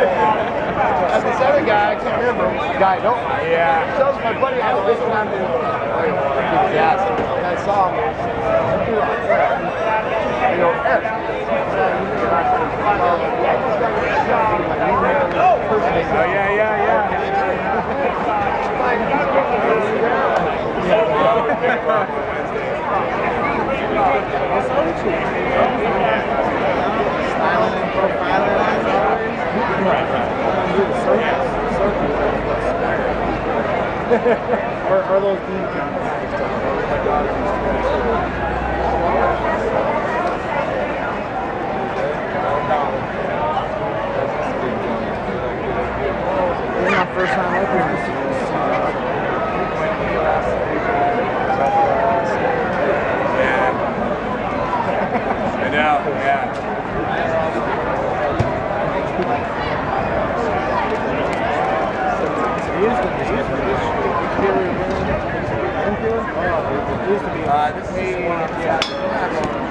And this other guy, I can't remember, guy, don't I? Yeah. Tells my buddy I was listening on gas. And I saw him. I go, Eric. Oh, yeah. Styling and profiling as always. Are those bean counts? This is my first time opening this. I know, yeah. This is one. Yeah.